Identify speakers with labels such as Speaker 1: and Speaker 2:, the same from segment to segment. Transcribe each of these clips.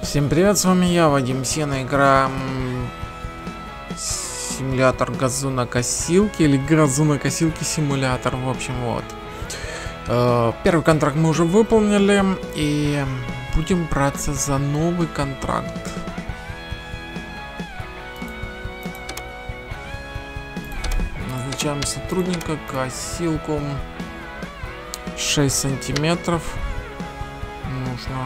Speaker 1: Всем привет, с вами я, Вадим Сена, игра симулятор газонокосилки или газонокосилки симулятор, в общем, вот. Первый контракт мы уже выполнили и будем браться за новый контракт. Назначаем сотрудника, косилку 6 сантиметров нужно.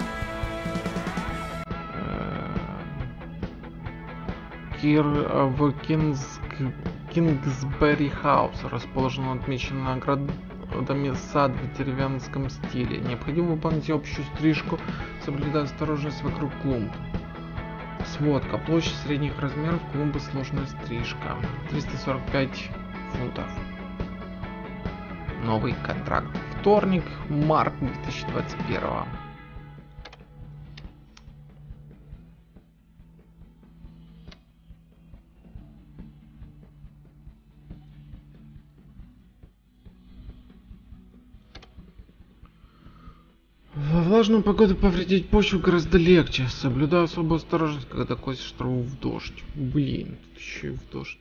Speaker 1: В Кингсбери Хаус расположен отмечен наградами сад в деревенском стиле. Необходимо выполнить общую стрижку, соблюдая осторожность вокруг клумб. Сводка. Площадь средних размеров, клумбы, сложная стрижка. 345 фунтов. Новый контракт. Вторник, март 2021. Во влажную погоду повредить почву гораздо легче. Соблюдаю особую осторожность, когда косишь траву в дождь. Блин, тут еще и в дождь.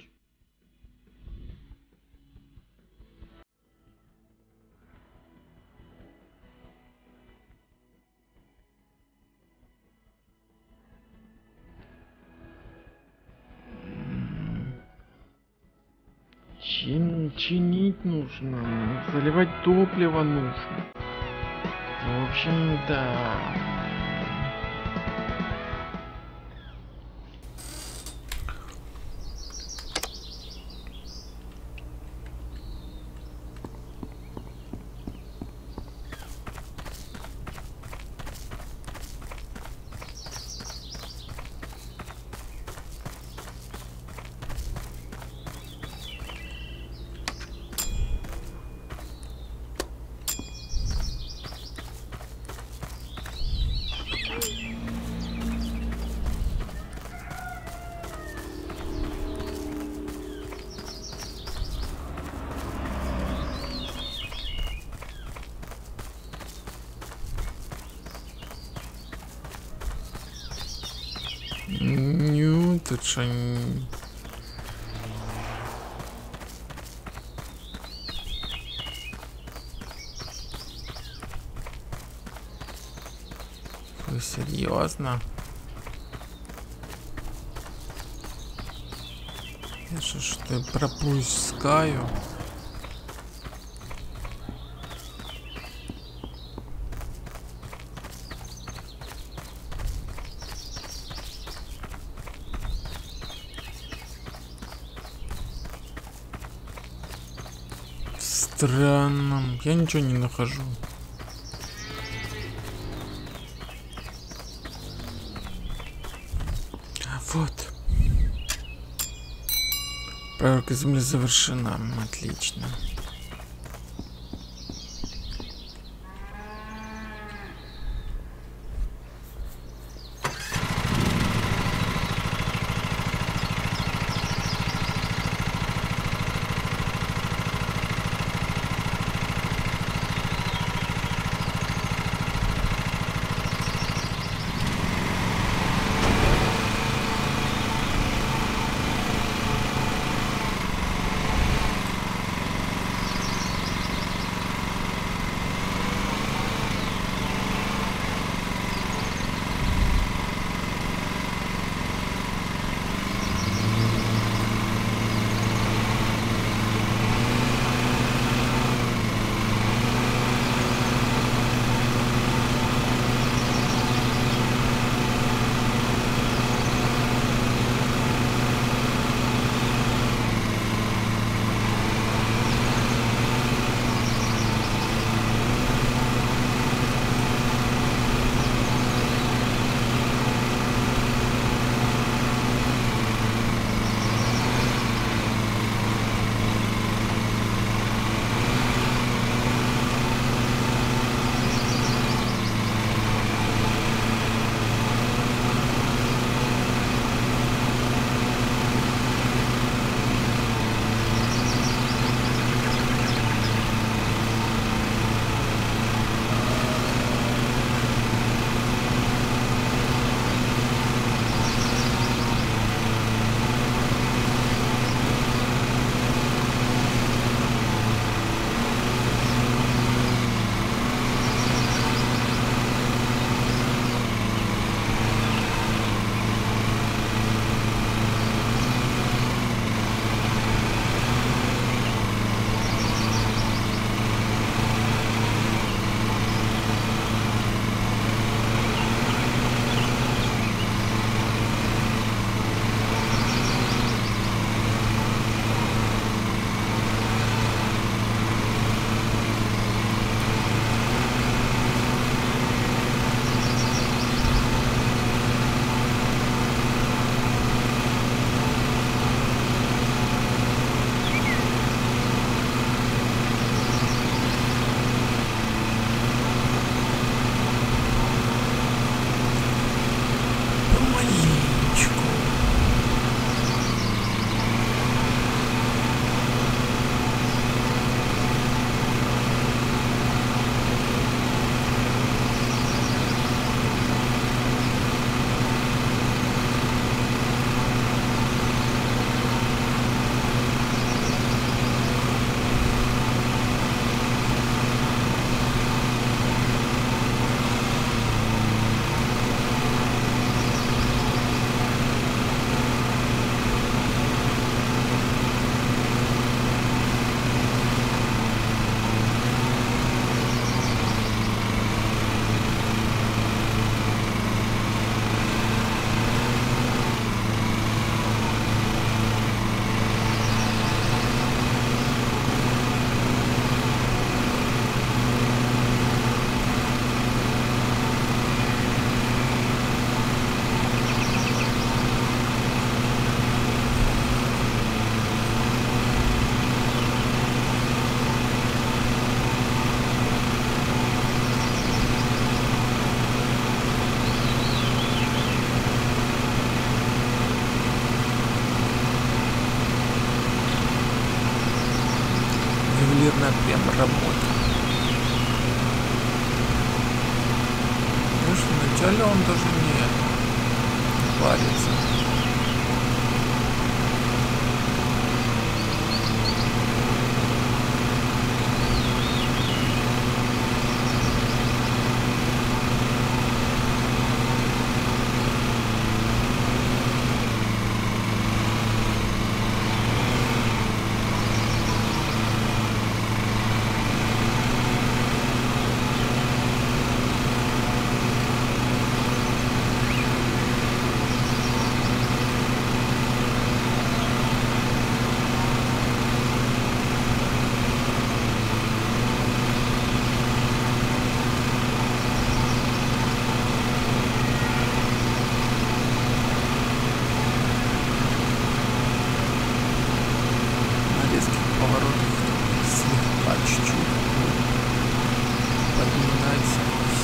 Speaker 1: Чинить нужно, заливать топливо нужно. В общем, да. Тут что... Вы серьезно? Я что пропускаю? Странно, я ничего не нахожу. Вот. Проверка земли завершена. Отлично.
Speaker 2: Маленечко. Ювелирная прям работа. Видишь, вначале он даже не парится. Чуть-чуть поднимается.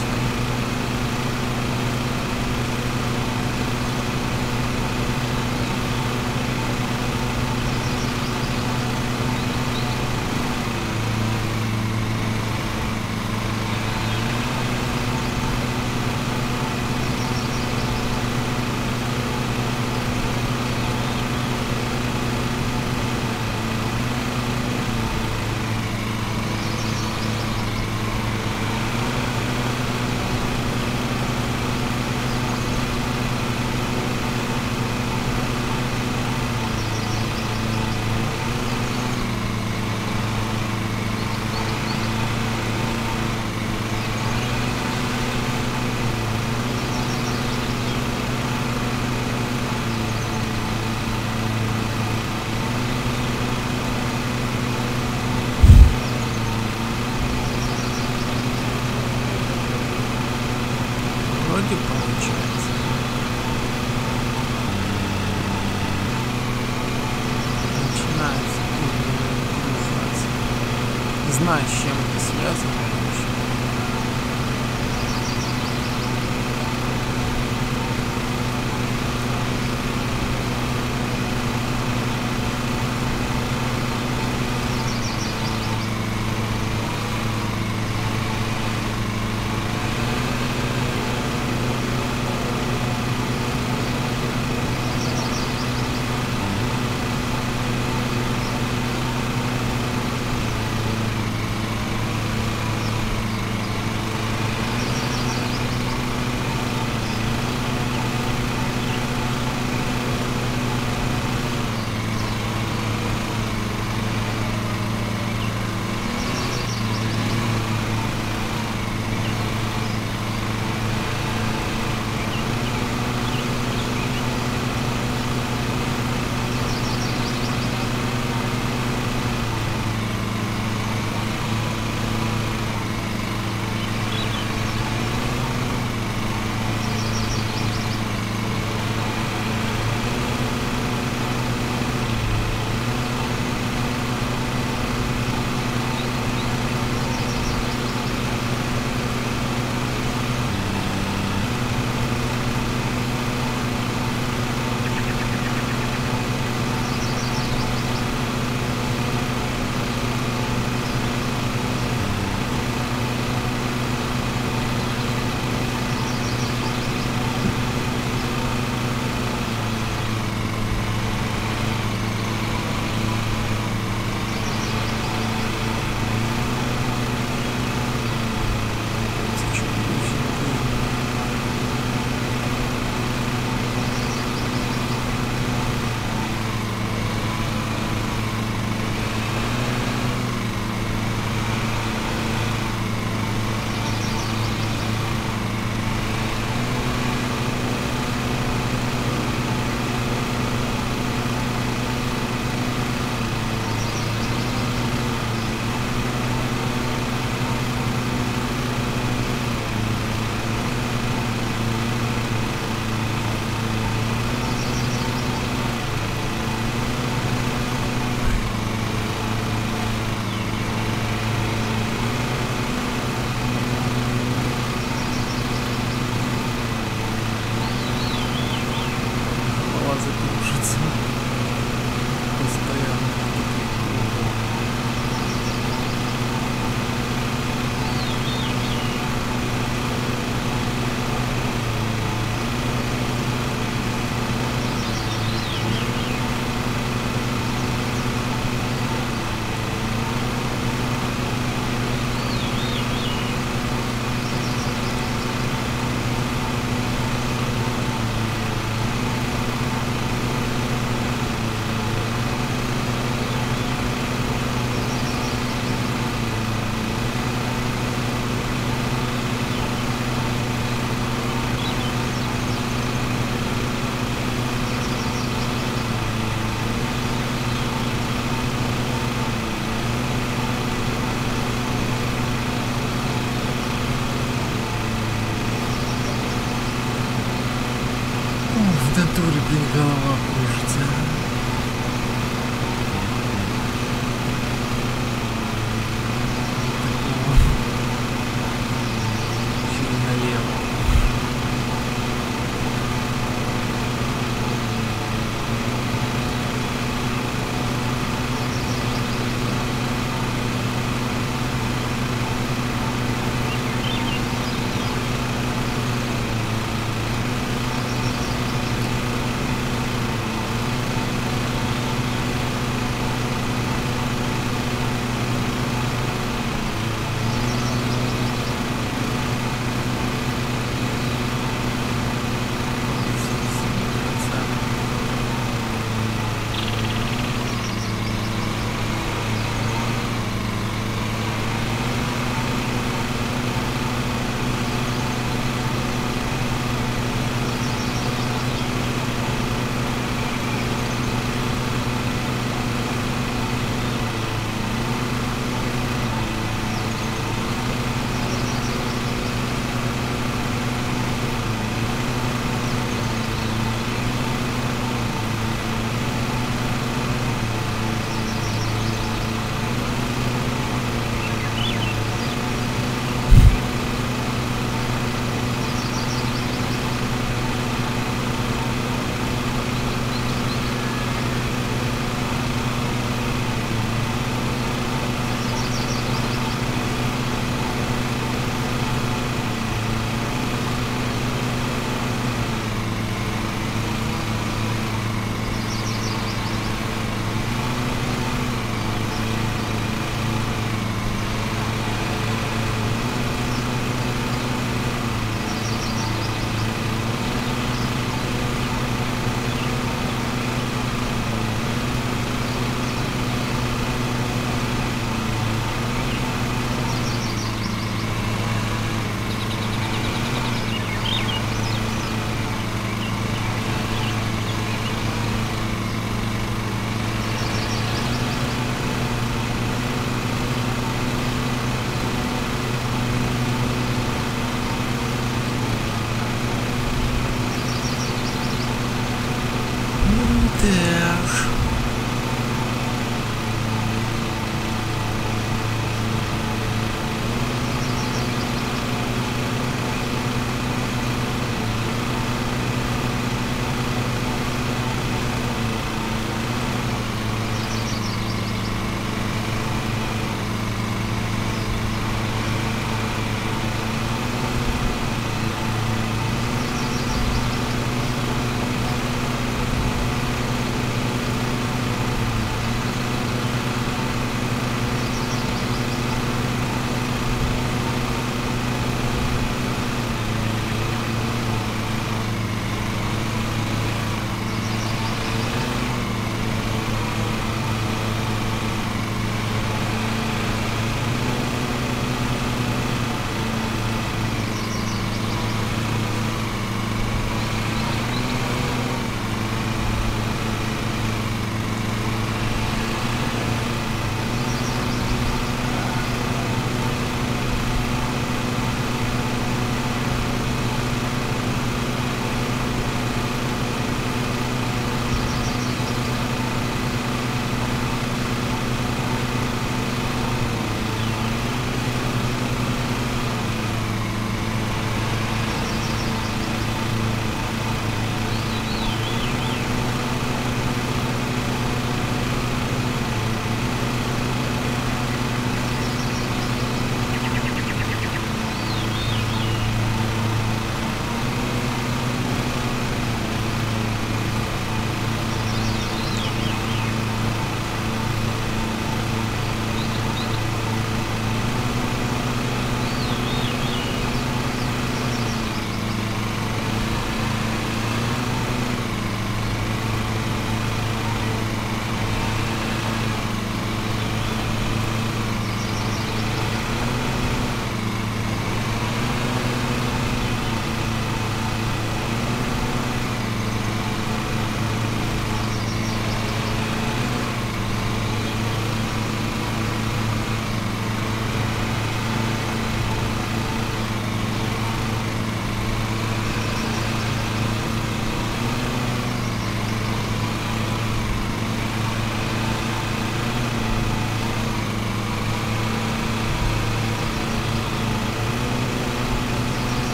Speaker 2: Вроде получается. Начинается перегружаться. Не знаю, с чем это связано. натуре, блин, голова кружится. Еще и налево. Так.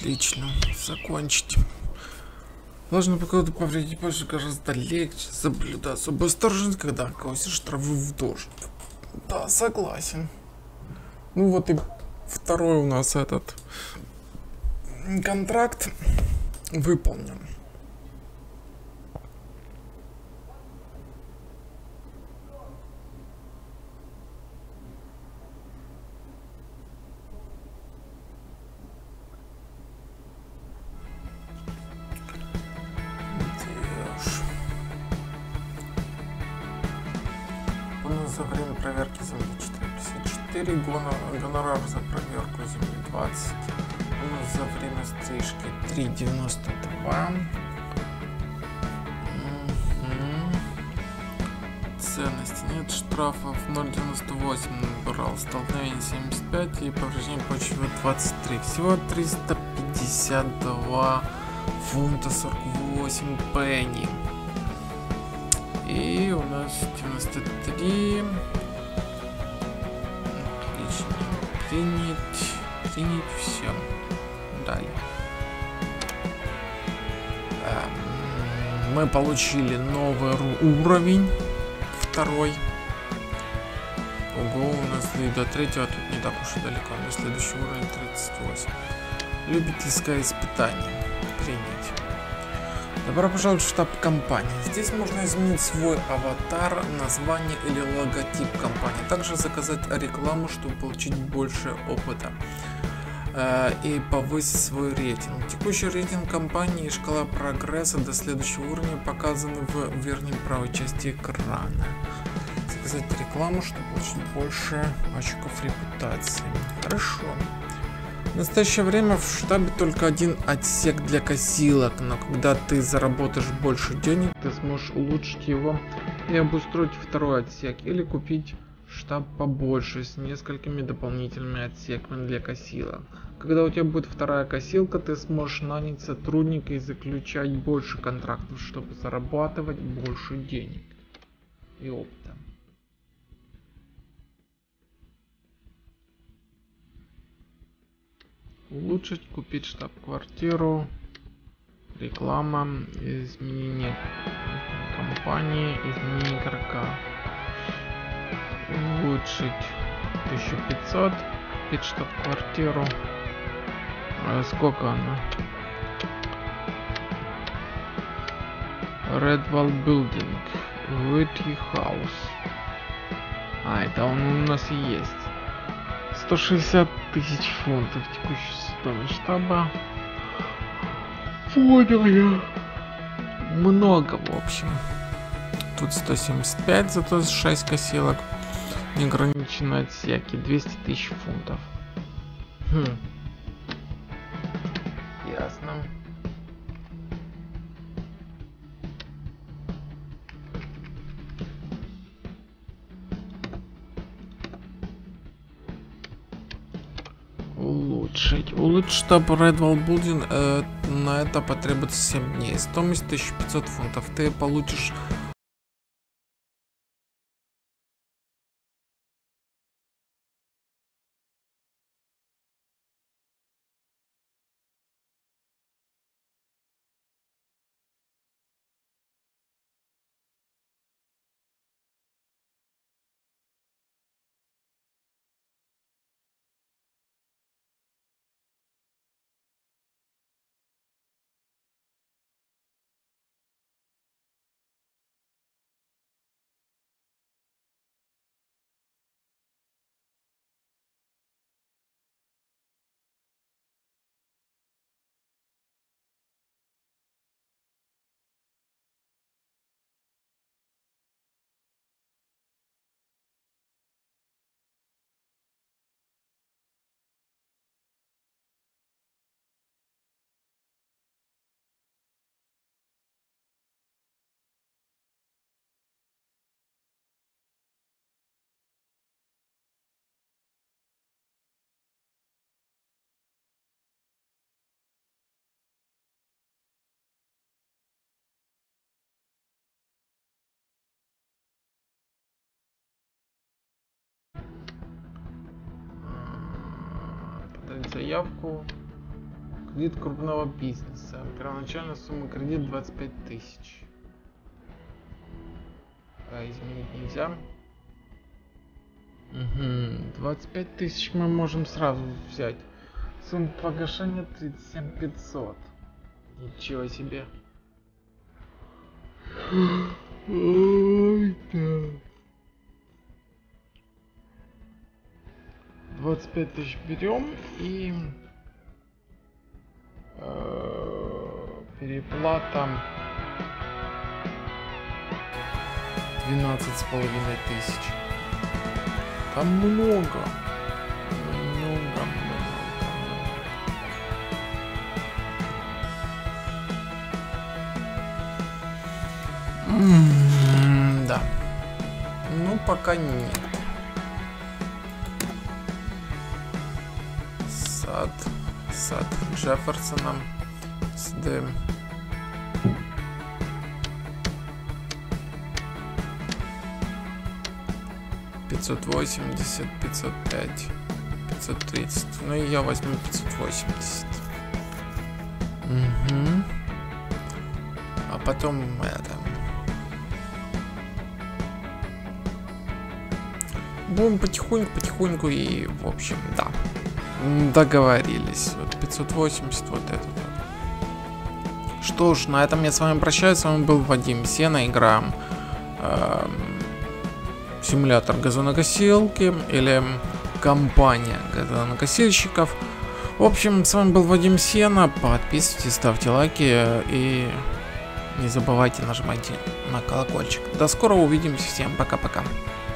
Speaker 2: Отлично. Закончить. Ложно по кого-то повредить больше гораздо легче. Соблюдай особую осторожность, когда косишь траву в дождь. Да, согласен. Ну вот и второй у нас этот контракт выполнен. За время проверки земли 454, гонорар за проверку земли 20, за время стрижки 3,92, ценности нет, штрафов 0,98 набирал, столкновение 75 и повреждение почвы 23, всего 352 фунта 48 пенни. И у нас 93. Отлично. Принять все. Далее. Мы получили новый уровень. Второй. Ого, у нас и до третьего тут не так уж и далеко. На следующий уровень 38. Любительское испытание. Принять. Добро пожаловать в штаб компании. Здесь можно изменить свой аватар, название или логотип компании. Также заказать рекламу, чтобы получить больше опыта и повысить свой рейтинг. Текущий рейтинг компании и шкала прогресса до следующего уровня показаны в верхней правой части экрана. Заказать рекламу, чтобы получить больше очков репутации. Хорошо. В настоящее время в штабе только один отсек для косилок, но когда ты заработаешь больше денег, ты сможешь улучшить его и обустроить второй отсек или купить штаб побольше с несколькими дополнительными отсеками для косилок. Когда у тебя будет вторая косилка, ты сможешь нанять сотрудника и заключать больше контрактов, чтобы зарабатывать больше денег и опыта. Улучшить, купить штаб-квартиру, реклама, изменение компании, изменение игрока. Улучшить 1500, купить штаб-квартиру. Сколько она? Redwall Building, Whitty House. Это он у нас и есть. 160 тысяч фунтов текущая стоимость штаба. Понял я. Много, в общем. Тут 175, зато 6 косилок. Неограниченные отсеки. 200 тысяч фунтов. Ясно. Улучшить штаб Redwall Building, на это потребуется 7 дней. Стоимость 1500 фунтов. Ты получишь подать заявку.
Speaker 1: Кредит крупного бизнеса. Первоначальная сумма кредита 25 тысяч. Изменить нельзя. 25 тысяч мы можем сразу взять. Сумма погашения 37 500. Ничего себе. Ой, да. 25 тысяч берем и переплата 12,5 тысяч. Там много. Да. Ну, пока нет. Сад Джефферсона. СД. $580, 505, 530. Ну и я возьму 580. Угу. А потом это. Будем потихоньку и, в общем, да. Договорились. Вот 580, вот это вот. Что ж, на этом я с вами прощаюсь. С вами был Вадим Сена. Игра симулятор газонокосилки или компания газонокосильщиков. В общем, с вами был Вадим Сена. Подписывайтесь, ставьте лайки и не забывайте нажимать на колокольчик. До скорого, увидимся. Всем пока-пока.